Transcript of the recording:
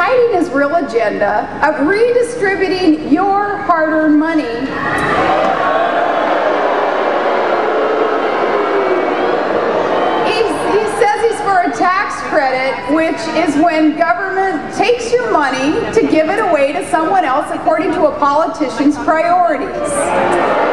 hiding his real agenda of redistributing your hard-earned money. He says he's for a tax credit, which is when government takes your money to give it away to someone else according to a politician's priorities.